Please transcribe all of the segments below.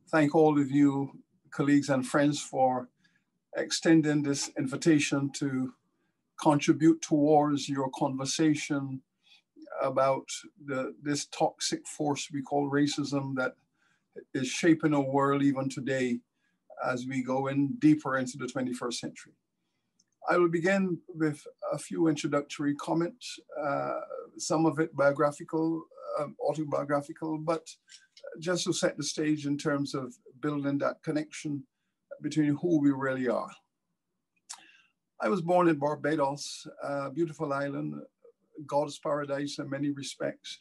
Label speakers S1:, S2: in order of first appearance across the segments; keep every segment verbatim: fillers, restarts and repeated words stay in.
S1: thank all of you, colleagues and friends, for extending this invitation to contribute towards your conversation about the, this toxic force we call racism that is shaping our world even today as we go in deeper into the twenty-first century. I will begin with a few introductory comments, uh, some of it biographical, um, autobiographical, but just to set the stage in terms of building that connection between who we really are. I was born in Barbados, a beautiful island, God's paradise in many respects.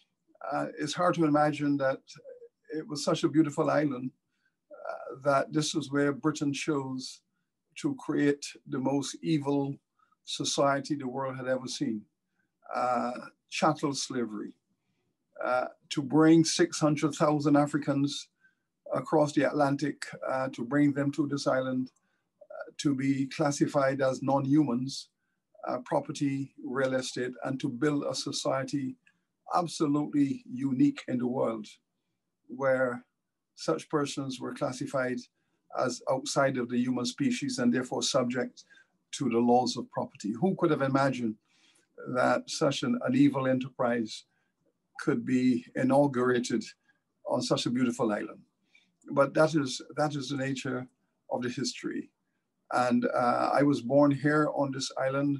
S1: Uh, it's hard to imagine that it was such a beautiful island uh, that this was where Britain chose to create the most evil society the world had ever seen. Uh, chattel slavery, uh, to bring six hundred thousand Africans across the Atlantic, uh, to bring them to this island, uh, to be classified as non-humans, uh, property, real estate, and to build a society absolutely unique in the world, where such persons were classified as outside of the human species and therefore subject to the laws of property. Who could have imagined that such an, an evil enterprise could be inaugurated on such a beautiful island? But that is, that is the nature of the history. And uh, I was born here on this island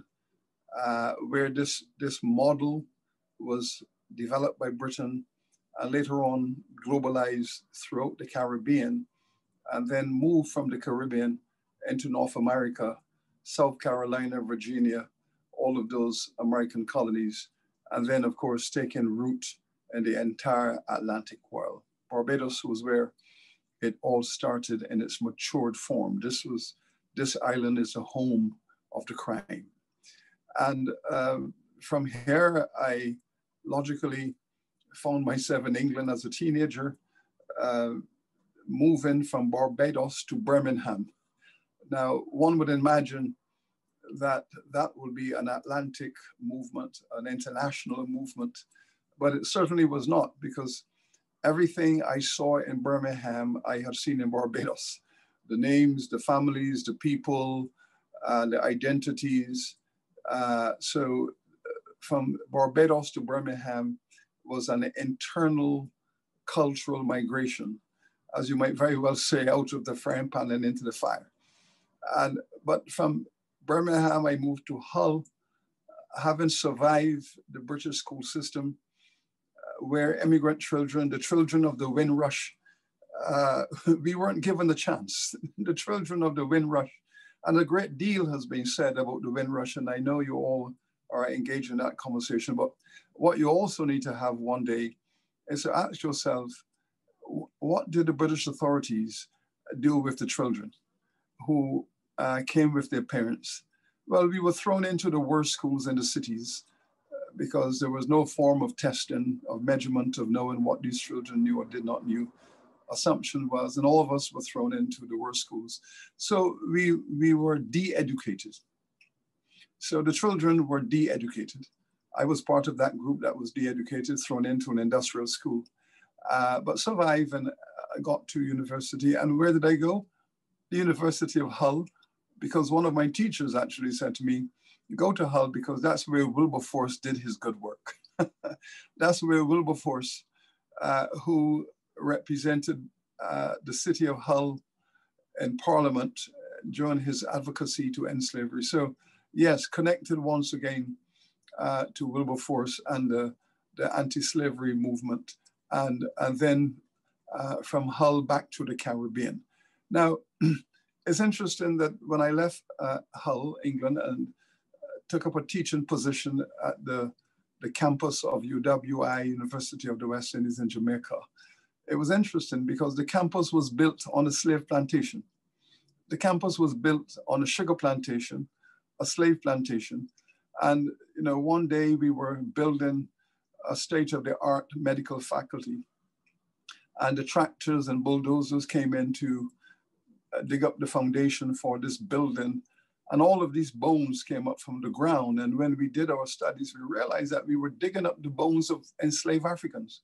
S1: uh, where this, this model was developed by Britain and later on globalized throughout the Caribbean, and then moved from the Caribbean into North America, South Carolina, Virginia, all of those American colonies, and then of course taking root in the entire Atlantic world. Barbados was where it all started in its matured form. This was, this island is the home of the crime. And um, from here, I logically found myself in England as a teenager, uh, moving from Barbados to Birmingham. Now, one would imagine that that will be an Atlantic movement, an international movement, but it certainly was not, because everything I saw in Birmingham, I had seen in Barbados. The names, the families, the people, uh, the identities. Uh, so from Barbados to Birmingham was an internal cultural migration, as you might very well say, out of the frying pan and into the fire. And, but from Birmingham, I moved to Hull, having survived the British school system, uh, where immigrant children, the children of the Windrush, uh, we weren't given the chance. The children of the Windrush, and a great deal has been said about the Windrush, and I know you all are engaged in that conversation, but what you also need to have one day is to ask yourself, what did the British authorities do with the children who uh, came with their parents? Well, we were thrown into the worst schools in the cities uh, because there was no form of testing, of measurement, of knowing what these children knew or did not knew. Assumption was, and all of us were thrown into the worst schools. So we, we were de-educated. So the children were de-educated. I was part of that group that was de-educated, thrown into an industrial school. Uh, but survived and uh, got to university. And where did I go? The University of Hull, because one of my teachers actually said to me, go to Hull because that's where Wilberforce did his good work. That's where Wilberforce, uh, who represented uh, the city of Hull in Parliament during his advocacy to end slavery. So yes, connected once again uh, to Wilberforce and the, the anti-slavery movement. And, and then uh, from Hull back to the Caribbean. Now, it's interesting that when I left uh, Hull, England, and uh, took up a teaching position at the, the campus of U W I, University of the West Indies in Jamaica, it was interesting because the campus was built on a slave plantation. The campus was built on a sugar plantation, a slave plantation. And you know, one day we were building a state-of-the-art medical faculty, and the tractors and bulldozers came in to uh, dig up the foundation for this building, and all of these bones came up from the ground. And when we did our studies, we realized that we were digging up the bones of enslaved Africans.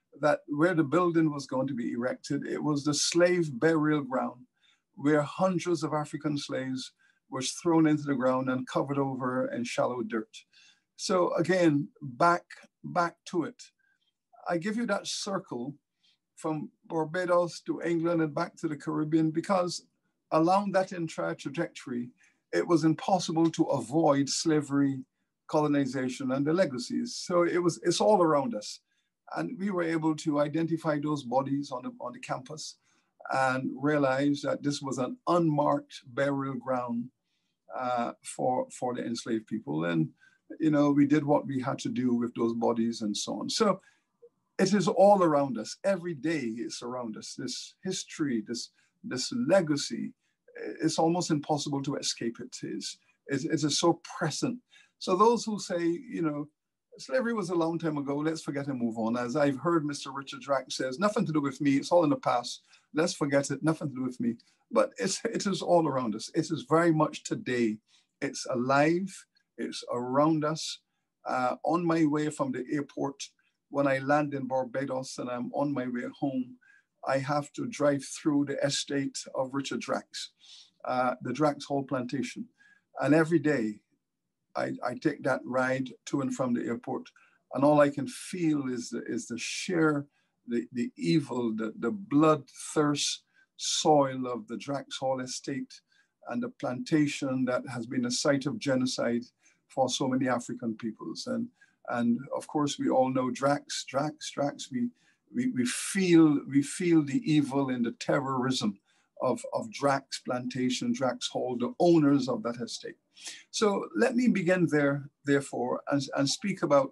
S1: that where the building was going to be erected, it was the slave burial ground where hundreds of African slaves were thrown into the ground and covered over in shallow dirt. So again, back, back to it. I give you that circle from Barbados to England and back to the Caribbean because along that entire trajectory, it was impossible to avoid slavery, colonization, and the legacies. So it was, it's all around us. And we were able to identify those bodies on the, on the campus and realize that this was an unmarked burial ground uh, for, for the enslaved people. And, you know, we did what we had to do with those bodies and so on. So it is all around us. Every day it's around us. This history, this, this legacy, it's almost impossible to escape it. It's, it, it is so present. So those who say, you know, slavery was a long time ago, let's forget and move on. As I've heard Mister Richard Drax says, nothing to do with me, it's all in the past. Let's forget it, nothing to do with me. But it's, it is all around us. It is very much today. It's alive, it's around us. Uh, on my way from the airport, when I land in Barbados and I'm on my way home, I have to drive through the estate of Richard Drax, uh, the Drax Hall plantation. And every day, I, I take that ride to and from the airport, and all I can feel is the, is the sheer, the, the evil, the, the bloodthirst soil of the Drax Hall Estate and the plantation that has been a site of genocide for so many African peoples. And, and of course, we all know Drax, Drax, Drax. We, we, we, feel, we feel the evil and the terrorism of, of Drax Plantation, Drax Hall, the owners of that estate. So let me begin there, therefore, and, and speak about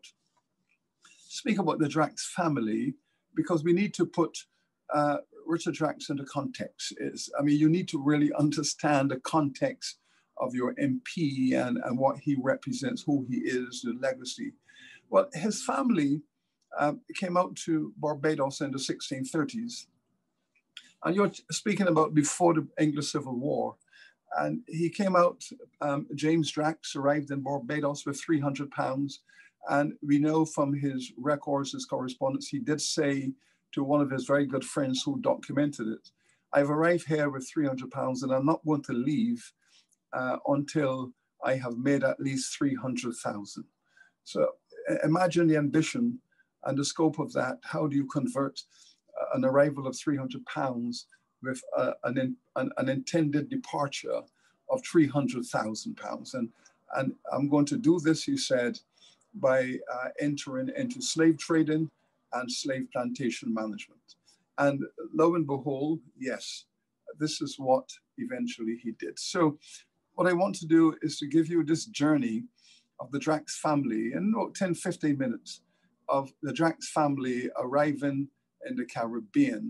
S1: speak about the Drax family, because we need to put uh, Richard Drax into context. It's, I mean, you need to really understand the context of your M P and, and what he represents, who he is, the legacy. Well, his family uh, came out to Barbados in the sixteen thirties. And you're speaking about before the English Civil War. And he came out, um, James Drax arrived in Barbados with three hundred pounds. And we know from his records, his correspondence, he did say to one of his very good friends who documented it, I've arrived here with three hundred pounds and I'm not going to leave uh, until I have made at least three hundred thousand. So imagine the ambition and the scope of that. How do you convert an arrival of three hundred pounds with uh, an, an, an intended departure of three hundred thousand pounds. And, and I'm going to do this, he said, by uh, entering into slave trading and slave plantation management. And lo and behold, yes, this is what eventually he did. So what I want to do is to give you this journey of the Drax family in about ten, fifteen minutes of the Drax family arriving in the Caribbean,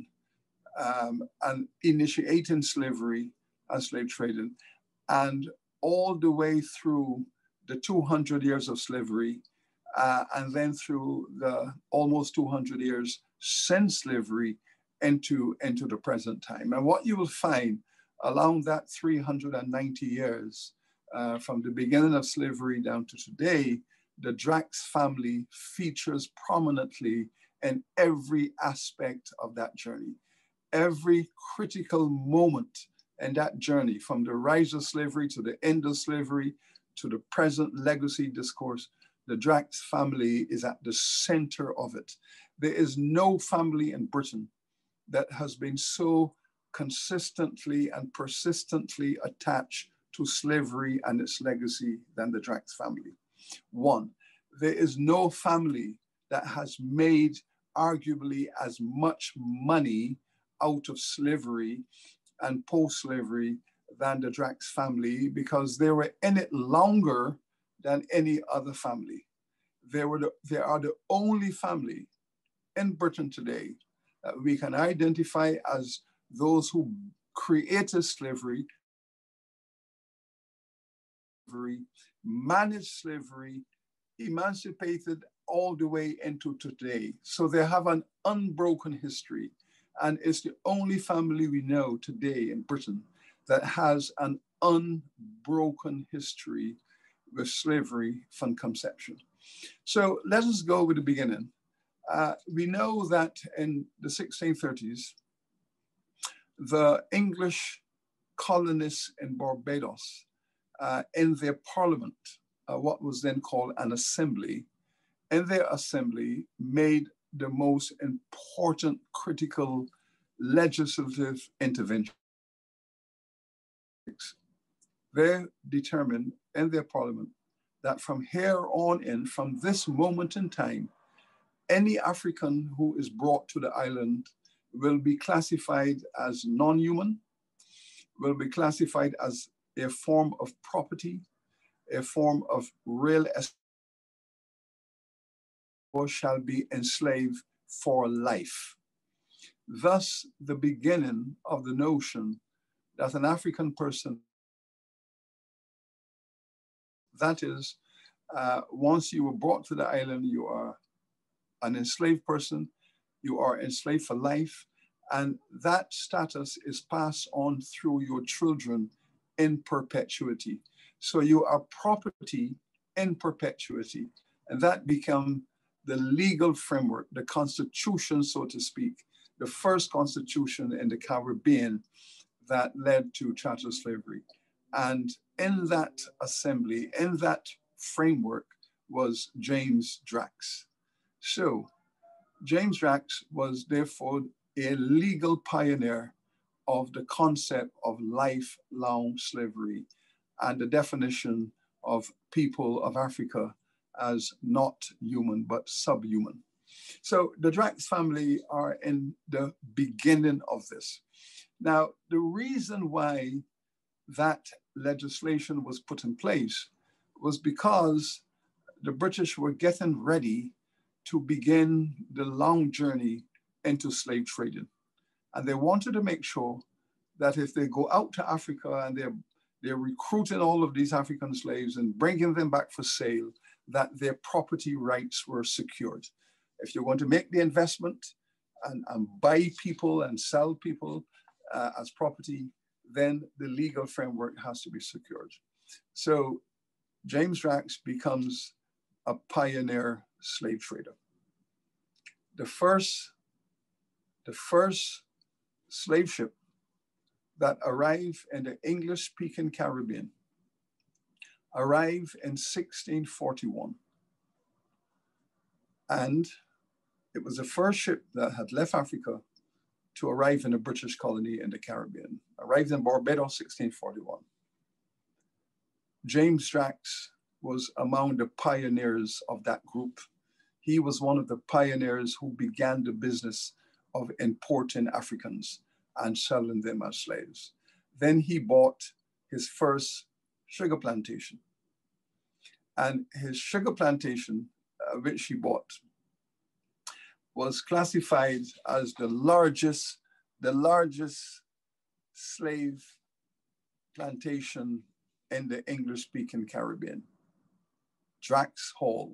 S1: Um, and initiating slavery and slave trading, and all the way through the two hundred years of slavery, uh, and then through the almost two hundred years since slavery into, into the present time. And what you will find along that three hundred ninety years, uh, from the beginning of slavery down to today, the Drax family features prominently in every aspect of that journey. Every critical moment in that journey, from the rise of slavery to the end of slavery to the present legacy discourse, the Drax family is at the center of it. There is no family in Britain that has been so consistently and persistently attached to slavery and its legacy than the Drax family. One, there is no family that has made arguably as much money out of slavery and post-slavery than the Drax family, because they were in it longer than any other family. They, were the, they are the only family in Britain today that we can identify as those who created slavery, managed slavery, emancipated all the way into today. So they have an unbroken history. And it's the only family we know today in Britain that has an unbroken history with slavery from conception. So let us go with the beginning. Uh, we know that in the sixteen thirties, the English colonists in Barbados, uh, in their parliament, uh, what was then called an assembly, in their assembly made the most important critical legislative intervention. They determined in their parliament that from here on in, from this moment in time, any African who is brought to the island will be classified as non-human, will be classified as a form of property, a form of real estate, or shall be enslaved for life. Thus, the beginning of the notion that an African person, that is, uh, once you were brought to the island, you are an enslaved person, you are enslaved for life, and that status is passed on through your children in perpetuity. So you are property in perpetuity, and that become the legal framework, the constitution, so to speak, the first constitution in the Caribbean that led to chattel slavery. And in that assembly, in that framework was James Drax. So James Drax was therefore a legal pioneer of the concept of lifelong slavery and the definition of people of Africa as not human, but subhuman. So the Drax family are in the beginning of this. Now, the reason why that legislation was put in place was because the British were getting ready to begin the long journey into slave trading. And they wanted to make sure that if they go out to Africa and they're, they're recruiting all of these African slaves and bringing them back for sale, that their property rights were secured. If you're going to make the investment and, and buy people and sell people uh, as property, then the legal framework has to be secured. So James Drax becomes a pioneer slave trader. The first, the first slave ship that arrived in the English-speaking Caribbean arrived in sixteen forty-one. And it was the first ship that had left Africa to arrive in a British colony in the Caribbean, arrived in Barbados, sixteen forty-one. James Drax was among the pioneers of that group. He was one of the pioneers who began the business of importing Africans and selling them as slaves. Then he bought his first sugar plantation. And his sugar plantation, uh, which he bought, was classified as the largest, the largest slave plantation in the English-speaking Caribbean. Drax Hall.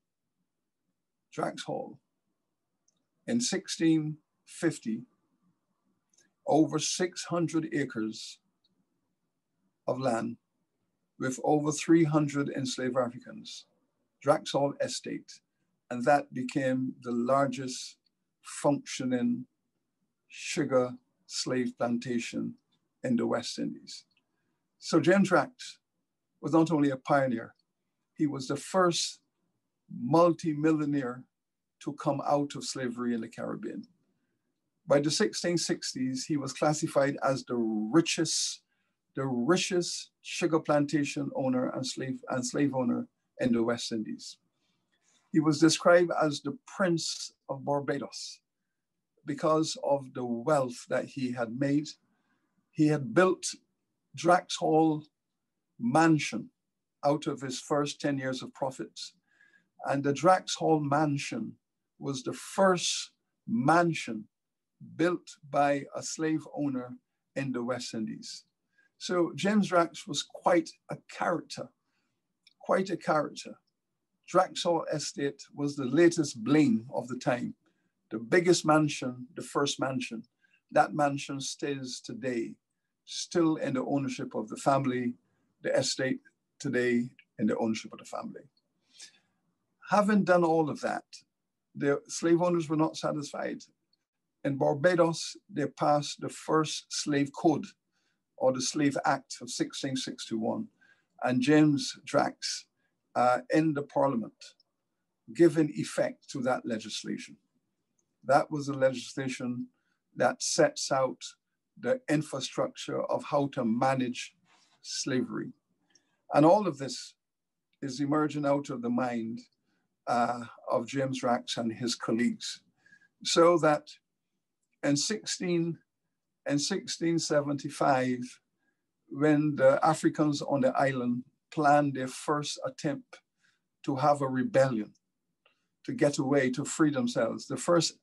S1: Drax Hall. In sixteen fifty, over six hundred acres of land with over three hundred enslaved Africans. Drax Hall Estate. And that became the largest functioning sugar slave plantation in the West Indies. So James Drax was not only a pioneer, he was the first multi-millionaire to come out of slavery in the Caribbean. By the sixteen sixties, he was classified as the richest, the richest sugar plantation owner and slave, and slave owner in the West Indies. He was described as the Prince of Barbados because of the wealth that he had made. He had built Drax Hall Mansion out of his first ten years of profits. And the Drax Hall Mansion was the first mansion built by a slave owner in the West Indies. So James Drax was quite a character, quite a character. Drax Hall Estate was the latest bling of the time, the biggest mansion, the first mansion. That mansion stays today, still in the ownership of the family, the estate today in the ownership of the family. Having done all of that, the slave owners were not satisfied. In Barbados, they passed the first slave code, or the Slave Act of sixteen sixty-one. And James Drax, uh, in the parliament, given effect to that legislation. That was the legislation that sets out the infrastructure of how to manage slavery. And all of this is emerging out of the mind uh, of James Drax and his colleagues. So that in, sixteen, in sixteen seventy-five, when the Africans on the island planned their first attempt to have a rebellion, to get away, to free themselves, the first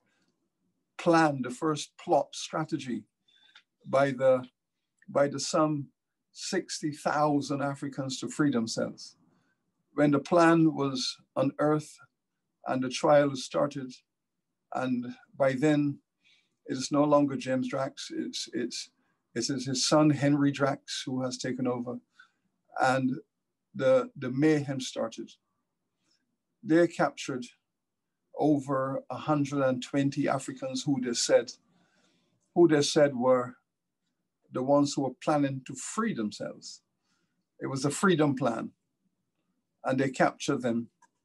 S1: plan, the first plot strategy by the, by the some sixty thousand Africans to free themselves. When the plan was unearthed and the trial started, and by then it is no longer James Drax, it's, it's, it is his son, Henry Drax, who has taken over, and the, the mayhem started. They captured over one hundred twenty Africans who they said, who they said were the ones who were planning to free themselves. It was a freedom plan, and they captured them.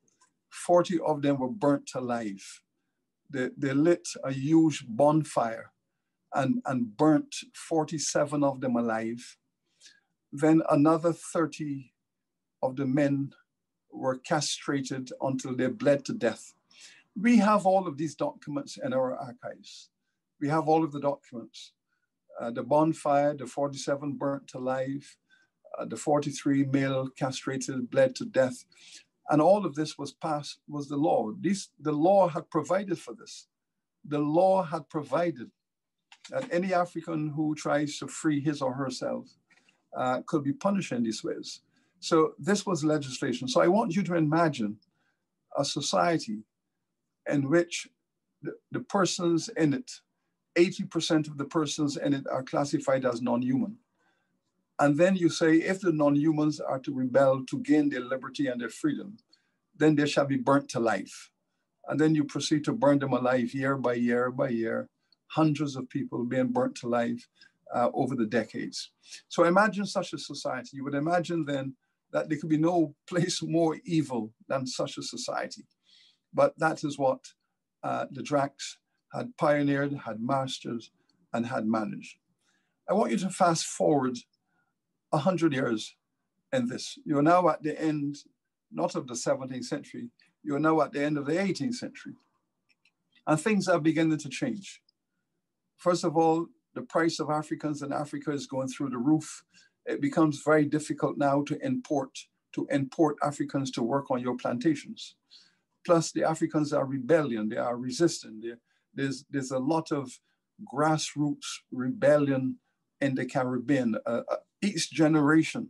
S1: forty of them were burnt alive. They, they lit a huge bonfire and, and burnt forty-seven of them alive. Then another thirty of the men were castrated until they bled to death. We have all of these documents in our archives. We have all of the documents. Uh, the bonfire, the forty-seven burnt alive, uh, the forty-three male castrated, bled to death. And all of this was passed, was the law. This, the law had provided for this. The law had provided that any African who tries to free his or herself uh, could be punished in these ways. So this was legislation. So I want you to imagine a society in which the, the persons in it, eighty percent of the persons in it are classified as non-human. And then you say, if the non-humans are to rebel to gain their liberty and their freedom, then they shall be burnt to life. And then you proceed to burn them alive year by year by year, hundreds of people being burnt to life uh, over the decades. So imagine such a society. You would imagine then that there could be no place more evil than such a society. But that is what uh, the Drax had pioneered, had mastered, and had managed. I want you to fast forward one hundred years in this. You're now at the end, not of the seventeenth century, you're now at the end of the eighteenth century. And things are beginning to change. First of all, the price of Africans in Africa is going through the roof. It becomes very difficult now to import, to import Africans to work on your plantations. Plus, the Africans are rebellion, they are resistant. They're, there's, there's a lot of grassroots rebellion in the Caribbean. Uh, uh, each generation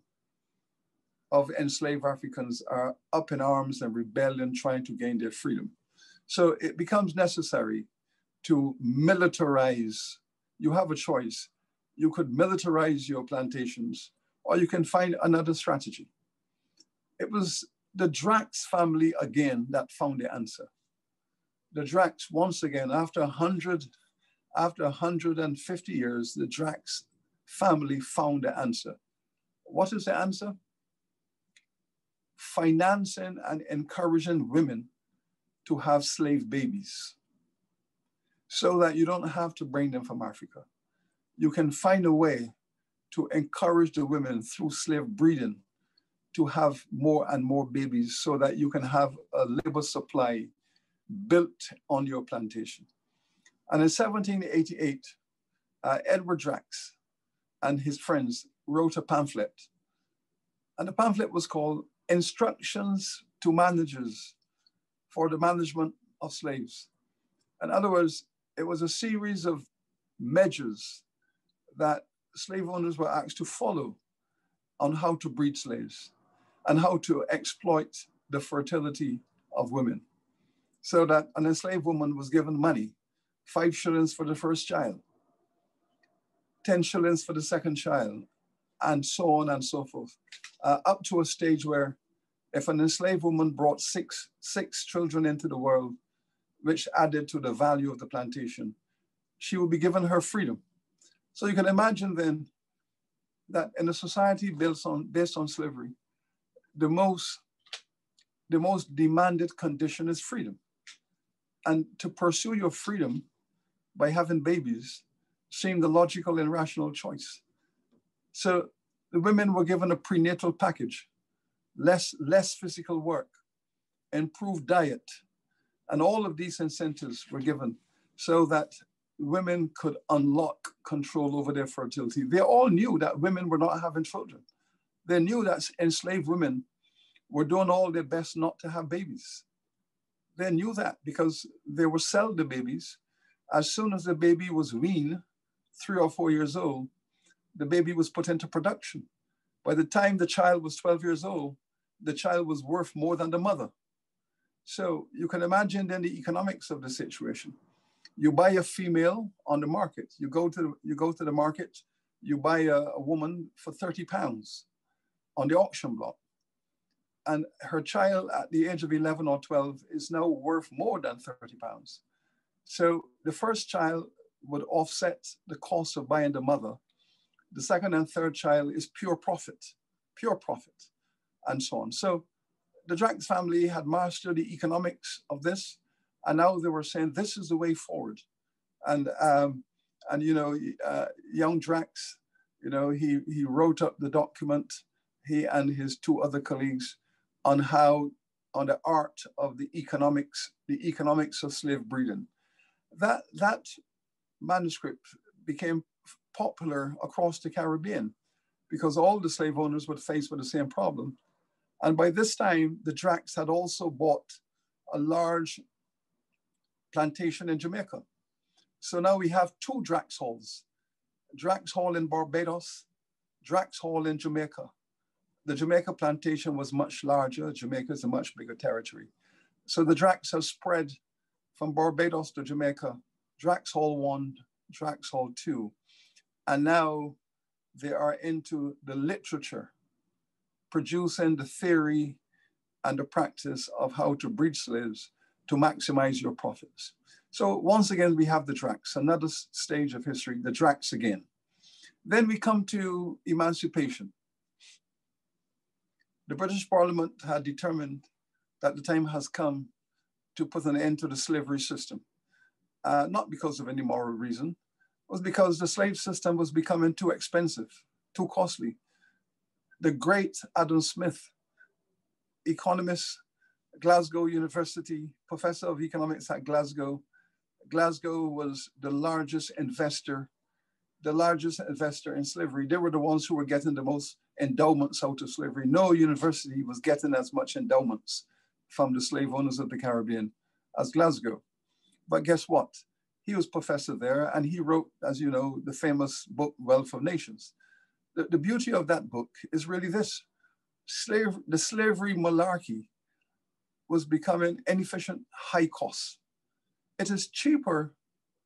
S1: of enslaved Africans are up in arms and rebellion trying to gain their freedom. So it becomes necessary to militarize. You have a choice. You could militarize your plantations, or you can find another strategy. It was the Drax family again that found the answer. The Drax, once again, after one hundred, after one hundred fifty years, the Drax family found the answer. What is the answer? Financing and encouraging women to have slave babies so that you don't have to bring them from Africa. You can find a way to encourage the women through slave breeding to have more and more babies so that you can have a labor supply built on your plantation. And in seventeen eighty-eight, uh, Edward Drax and his friends wrote a pamphlet. And the pamphlet was called Instructions to Managers for the Management of Slaves. In other words, it was a series of measures that slave owners were asked to follow on how to breed slaves and how to exploit the fertility of women. So that an enslaved woman was given money, five shillings for the first child, ten shillings for the second child, and so on and so forth, uh, up to a stage where if an enslaved woman brought six, six children into the world, which added to the value of the plantation, she would be given her freedom. So you can imagine then that in a society based on, based on slavery, the most, the most demanded condition is freedom. And to pursue your freedom by having babies seemed the logical and rational choice. So the women were given a prenatal package, less, less physical work, improved diet, and all of these incentives were given so that women could unlock control over their fertility. They all knew that women were not having children. They knew that enslaved women were doing all their best not to have babies. They knew that because they would sell the babies. As soon as the baby was weaned, three or four years old, the baby was put into production. By the time the child was twelve years old, the child was worth more than the mother. So you can imagine then the economics of the situation. You buy a female on the market. You go to, you go to the market, you buy a, a woman for thirty pounds on the auction block. And her child at the age of eleven or twelve is now worth more than thirty pounds. So the first child would offset the cost of buying the mother. The second and third child is pure profit, pure profit, and so on. So the Drax family had mastered the economics of this, and now they were saying this is the way forward. And um, and you know, uh, young Drax, you know, he he wrote up the document, he and his two other colleagues, on how, on the art of the economics, the economics of slave breeding. That, that manuscript became popular across the Caribbean because all the slave owners were faced with the same problem. And by this time, the Drax had also bought a large plantation in Jamaica. So now we have two Drax Halls, Drax Hall in Barbados, Drax Hall in Jamaica. The Jamaica plantation was much larger. Jamaica is a much bigger territory. So the Drax have spread from Barbados to Jamaica, Drax Hall one, Drax Hall two. And now they are into the literature, producing the theory and the practice of how to breed slaves to maximize your profits. So once again, we have the Drax, another stage of history, the Drax again. Then we come to emancipation. The British Parliament had determined that the time has come to put an end to the slavery system, uh, not because of any moral reason. It was because the slave system was becoming too expensive, too costly. The great Adam Smith, economist, Glasgow University, professor of economics at Glasgow. Glasgow was the largest investor, the largest investor in slavery. They were the ones who were getting the most endowments out of slavery. No university was getting as much endowments from the slave owners of the Caribbean as Glasgow. But guess what? He was professor there, and he wrote, as you know, the famous book, Wealth of Nations. The, the beauty of that book is really this. Slave, the slavery monarchy was becoming inefficient, high cost. It is cheaper,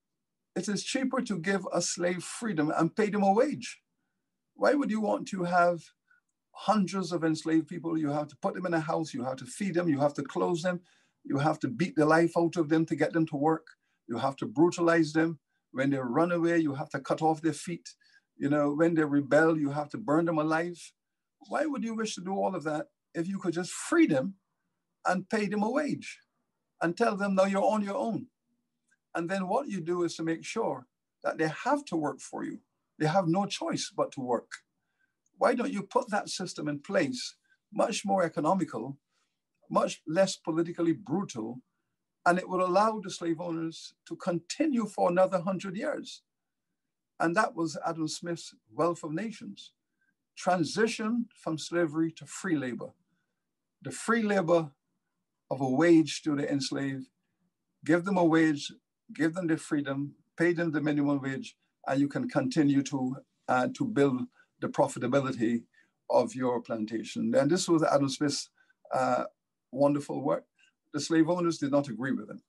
S1: it is cheaper to give a slave freedom and pay them a wage. Why would you want to have hundreds of enslaved people? You have to put them in a house, you have to feed them, you have to clothe them, you have to beat the life out of them to get them to work. You have to brutalize them. When they run away, you have to cut off their feet. You know, when they rebel, you have to burn them alive. Why would you wish to do all of that if you could just free them and pay them a wage and tell them, now you're on your own? And then what you do is to make sure that they have to work for you. They have no choice but to work. Why don't you put that system in place, much more economical, much less politically brutal, and it would allow the slave owners to continue for another hundred years. And that was Adam Smith's Wealth of Nations. Transition from slavery to free labor. The free labor of a wage to the enslaved, give them a wage, give them the freedom, pay them the minimum wage, and you can continue to, uh, to build the profitability of your plantation. And this was Adam Smith's uh, wonderful work. The slave owners did not agree with him.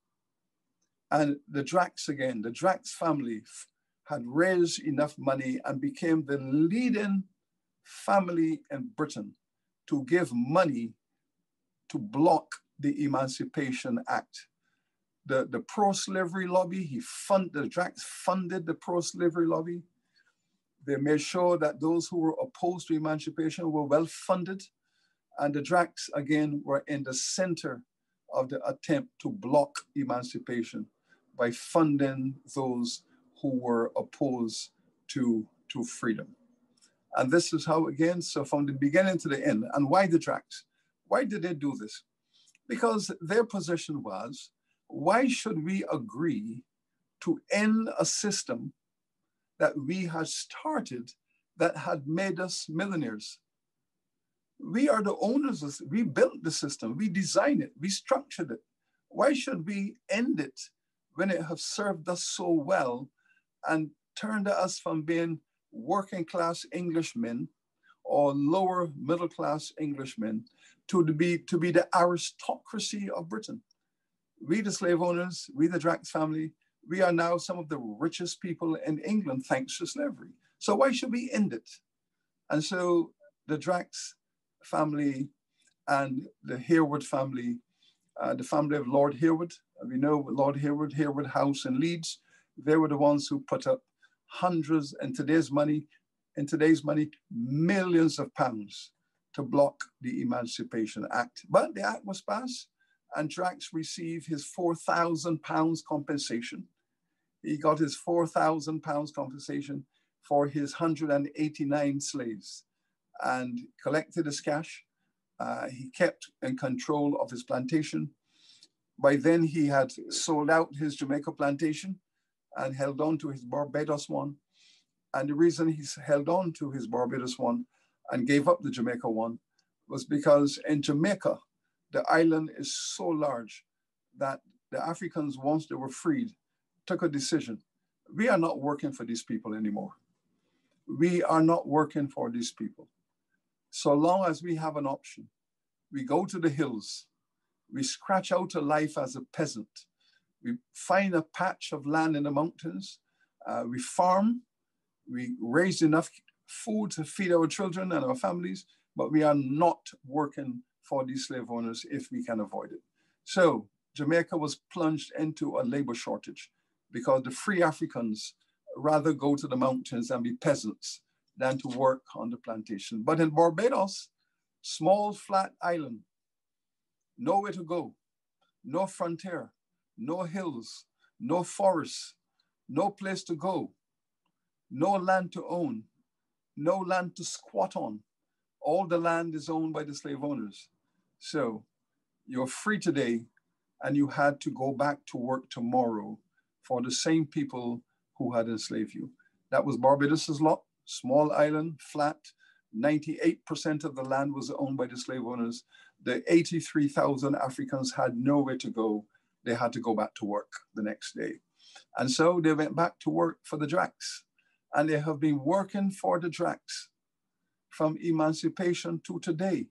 S1: And the Drax again, the Drax family had raised enough money and became the leading family in Britain to give money to block the Emancipation Act. the, the pro-slavery lobby. He fund, the Drax funded the pro-slavery lobby. They made sure that those who were opposed to emancipation were well funded. And the Drax, again, were in the center of the attempt to block emancipation by funding those who were opposed to, to freedom. And this is how, again, so from the beginning to the end. And why the Drax? Why did they do this? Because their position was, why should we agree to end a system that we had started that had made us millionaires? We are the owners of it. We built the system, we designed it, we structured it. Why should we end it when it has served us so well and turned us from being working class Englishmen or lower middle class Englishmen to be, to be the aristocracy of Britain? We, the slave owners, we, the Drax family, we are now some of the richest people in England thanks to slavery. So why should we end it? And so the Drax family and the Hereward family, uh, the family of Lord Hereward, we know Lord Hereward, Hereward House in Leeds, they were the ones who put up hundreds, in today's money, in today's money, millions of pounds to block the Emancipation Act. But the act was passed and Drax received his four thousand pounds compensation. He got his four thousand pounds compensation for his one hundred eighty-nine slaves and collected his cash. Uh, he kept in control of his plantation. By then he had sold out his Jamaica plantation and held on to his Barbados one. And the reason he's held on to his Barbados one and gave up the Jamaica one was because in Jamaica, the island is so large that the Africans, once they were freed, took a decision. We are not working for these people anymore. We are not working for these people. So long as we have an option, we go to the hills, we scratch out a life as a peasant, we find a patch of land in the mountains, uh, we farm, we raise enough food to feed our children and our families, but we are not working for these slave owners if we can avoid it. So Jamaica was plunged into a labor shortage because the free Africans rather go to the mountains and be peasants than to work on the plantation. But in Barbados, small flat island, nowhere to go, no frontier, no hills, no forests, no place to go, no land to own, no land to squat on. All the land is owned by the slave owners. So you're free today and you had to go back to work tomorrow for the same people who had enslaved you. That was Barbados's lot, small island, flat. ninety-eight percent of the land was owned by the slave owners. The eighty-three thousand Africans had nowhere to go. They had to go back to work the next day. And so they went back to work for the Drax. And they have been working for the Drax from emancipation to today.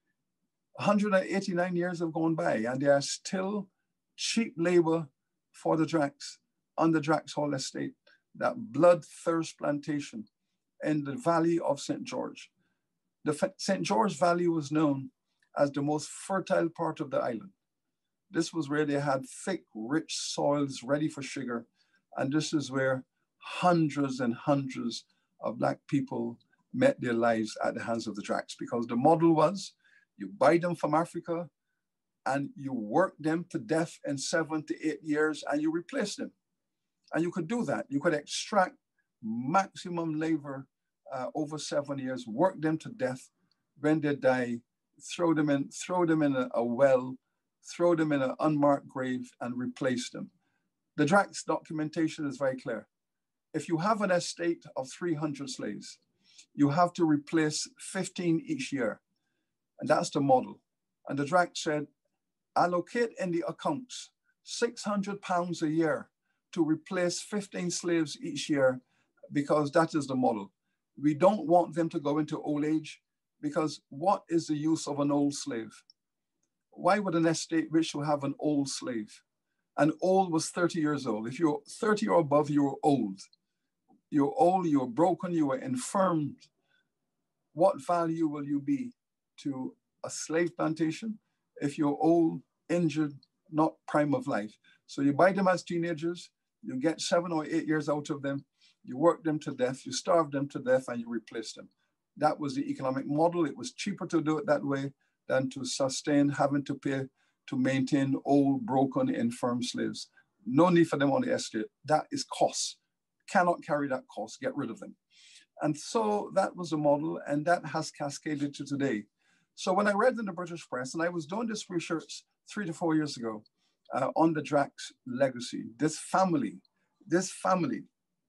S1: one hundred eighty-nine years have gone by and they are still cheap labor for the Drax on the Drax Hall Estate, that bloodthirst plantation in the valley of Saint George. The Saint George Valley was known as the most fertile part of the island. This was where they had thick, rich soils ready for sugar. And this is where hundreds and hundreds of Black people met their lives at the hands of the Drax, because the model was you buy them from Africa and you work them to death in seven to eight years and you replace them. And you could do that. You could extract maximum labor uh, over seven years, work them to death. When they die, throw them in, throw them in a, a well, throw them in an unmarked grave and replace them. The Drax documentation is very clear. If you have an estate of three hundred slaves, you have to replace fifteen each year. And that's the model. And the Drax said, allocate in the accounts six hundred pounds a year to replace fifteen slaves each year, because that is the model. We don't want them to go into old age, because what is the use of an old slave? Why would an estate wish to have an old slave? And old was thirty years old. If you're thirty or above, you're old. You're old, you're broken, you are infirmed. What value will you be to a slave plantation if you're old, injured, not prime of life? So you buy them as teenagers, you get seven or eight years out of them, you work them to death, you starve them to death, and you replace them. That was the economic model. It was cheaper to do it that way than to sustain having to pay to maintain old, broken, infirm slaves. No need for them on the estate. That is cost. Cannot carry that cost, get rid of them. And so that was the model, and that has cascaded to today. So when I read in the British press, and I was doing this research three to four years ago uh, on the Drax legacy, this family, this family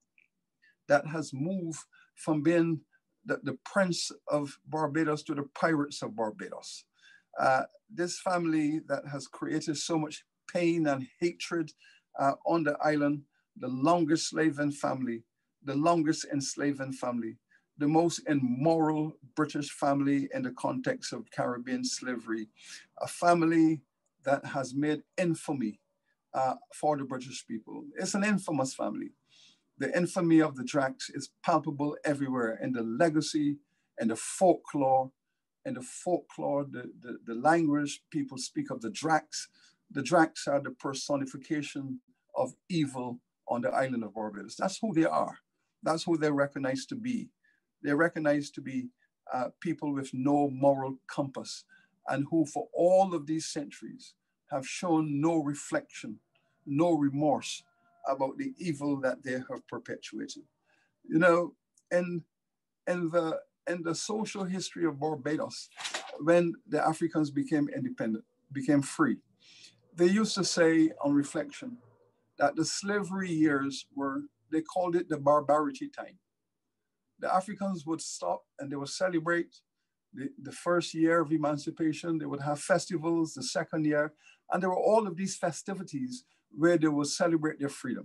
S1: that has moved from being the, the Prince of Barbados to the Pirates of Barbados. Uh, this family that has created so much pain and hatred uh, on the island, the longest slaving family, the longest enslaving family, the most immoral British family in the context of Caribbean slavery, a family that has made infamy uh, for the British people. It's an infamous family. The infamy of the Drax is palpable everywhere in the legacy and the folklore, and the folklore, the, the, the language people speak of the Drax. The Drax are the personification of evil on the island of Barbados. That's who they are. That's who they're recognized to be. They're recognized to be uh, people with no moral compass, and who for all of these centuries have shown no reflection, no remorse about the evil that they have perpetuated. You know, in, in, the, in the social history of Barbados, when the Africans became independent, became free, they used to say on reflection that the slavery years were, they called it the barbarity time. The Africans would stop and they would celebrate the, the first year of emancipation. They would have festivals the second year, and there were all of these festivities where they would celebrate their freedom.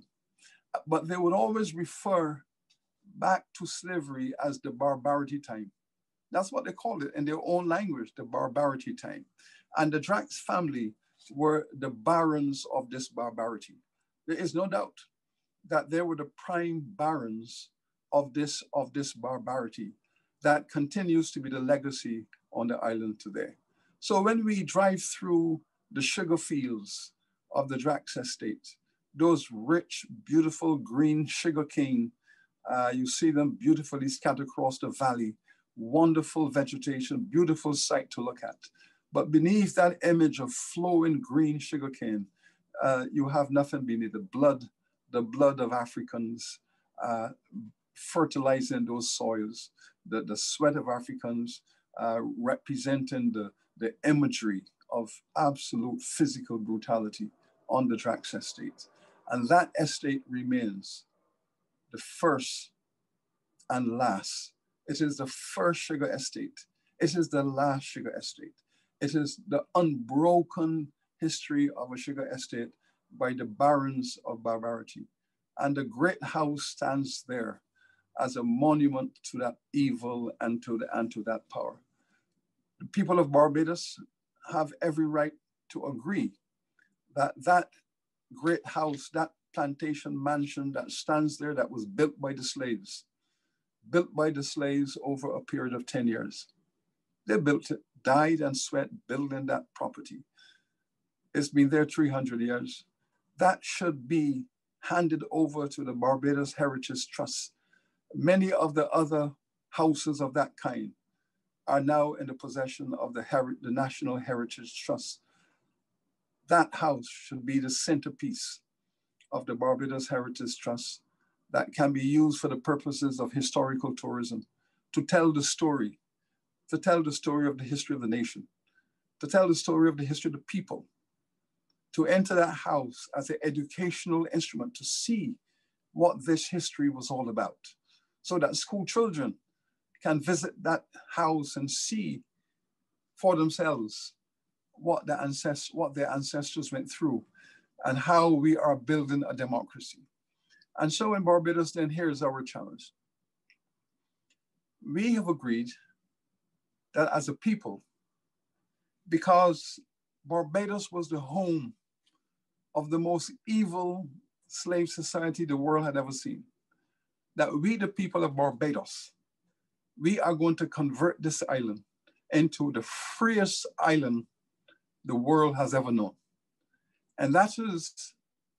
S1: But they would always refer back to slavery as the barbarity time. That's what they called it in their own language, the barbarity time. And the Drax family were the barons of this barbarity. There is no doubt that they were the prime barons of this, of this barbarity that continues to be the legacy on the island today. So when we drive through the sugar fields of the Drax estate, those rich, beautiful green sugar cane, uh, you see them beautifully scattered across the valley, wonderful vegetation, beautiful sight to look at. But beneath that image of flowing green sugar cane, uh, you have nothing beneath the blood, the blood of Africans uh, fertilizing those soils, the, the sweat of Africans uh, representing the, the imagery of absolute physical brutality on the Drax estate. And that estate remains the first and last. It is the first sugar estate. It is the last sugar estate. It is the unbroken history of a sugar estate by the barons of barbarity. And the great house stands there as a monument to that evil and to, the, and to that power. The people of Barbados have every right to agree that that great house, that plantation mansion that stands there, that was built by the slaves, built by the slaves over a period of ten years. They built it, died and sweat building that property. It's been there three hundred years. That should be handed over to the Barbados Heritage Trust. Many of the other houses of that kind are now in the possession of the, Heri- the National Heritage Trust. That house should be the centerpiece of the Barbados Heritage Trust that can be used for the purposes of historical tourism, to tell the story, to tell the story of the history of the nation, to tell the story of the history of the people, to enter that house as an educational instrument to see what this history was all about, so that school children can visit that house and see for themselves what, the ancest- what their ancestors went through and how we are building a democracy. And so in Barbados, then here's our challenge. We have agreed that as a people, because Barbados was the home of the most evil slave society the world had ever seen, that we, the people of Barbados, we are going to convert this island into the freest island the world has ever known. And that is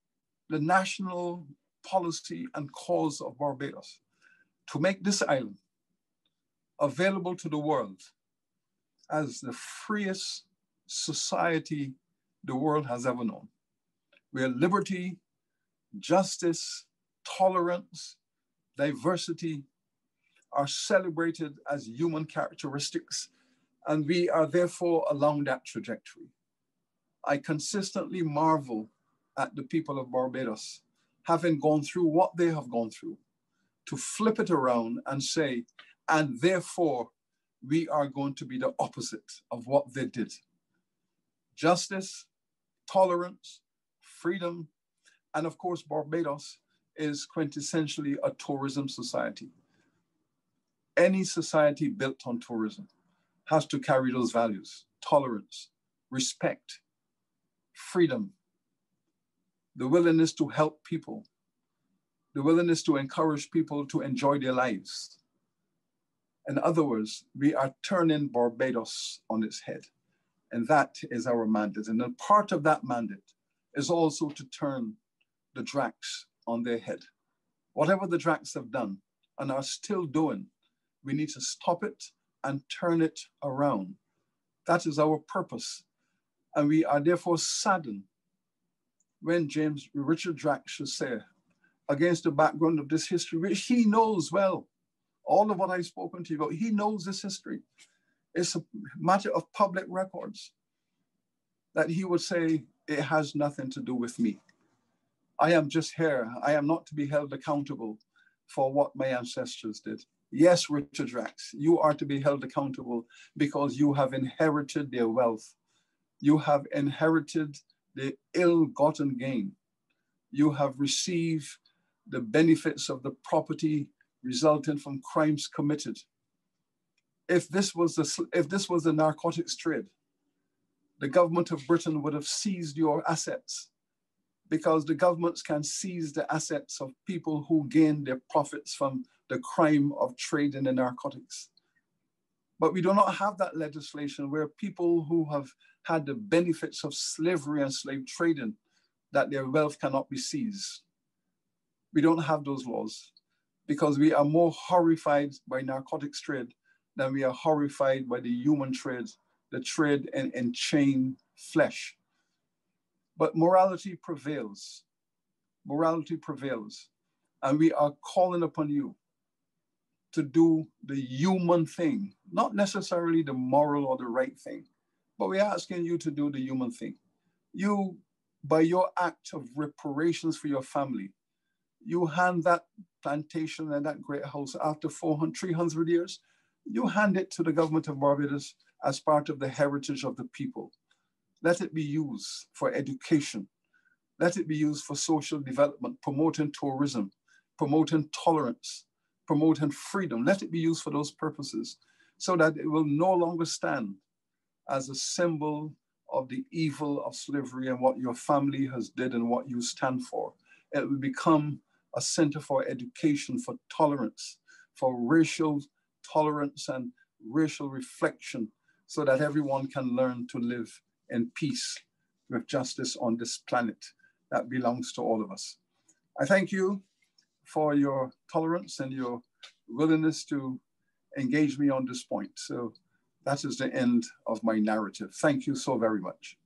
S1: the national policy and cause of Barbados to make this island available to the world as the freest society the world has ever known, where liberty, justice, tolerance, diversity are celebrated as human characteristics, and we are therefore along that trajectory. I consistently marvel at the people of Barbados, having gone through what they have gone through, to flip it around and say, and therefore we are going to be the opposite of what they did. Justice, tolerance, freedom, and of course, Barbados is quintessentially a tourism society. Any society built on tourism has to carry those values: tolerance, respect, freedom, the willingness to help people, the willingness to encourage people to enjoy their lives. In other words, we are turning Barbados on its head. And that is our mandate. And then part of that mandate is also to turn the Drax on their head. Whatever the Drax have done and are still doing, we need to stop it and turn it around. That is our purpose. And we are therefore saddened when James Richard Drax should say, against the background of this history, which he knows well, all of what I've spoken to you about, he knows this history. It's a matter of public records, that he would say, it has nothing to do with me. I am just here. I am not to be held accountable for what my ancestors did. Yes, Richard Drax, you are to be held accountable because you have inherited their wealth. You have inherited the ill-gotten gain. You have received the benefits of the property resulting from crimes committed. If this was the, if this was the narcotics trade, the government of Britain would have seized your assets, because the governments can seize the assets of people who gain their profits from the crime of trading in narcotics. But we do not have that legislation where people who have had the benefits of slavery and slave trading, that their wealth cannot be seized. We don't have those laws because we are more horrified by narcotics trade than we are horrified by the human trade, the trade in, in chain flesh. But morality prevails. Morality prevails. And we are calling upon you to do the human thing, not necessarily the moral or the right thing, but we're asking you to do the human thing. You, by your act of reparations for your family, you hand that plantation and that great house after four hundred, three hundred years, you hand it to the government of Barbados as part of the heritage of the people. Let it be used for education. Let it be used for social development, promoting tourism, promoting tolerance, promoting freedom. Let it be used for those purposes so that it will no longer stand as a symbol of the evil of slavery and what your family has did and what you stand for. It will become a center for education, for tolerance, for racial tolerance and racial reflection, so that everyone can learn to live in peace with justice on this planet that belongs to all of us. I thank you for your tolerance and your willingness to engage me on this point. So that is the end of my narrative. Thank you so very much.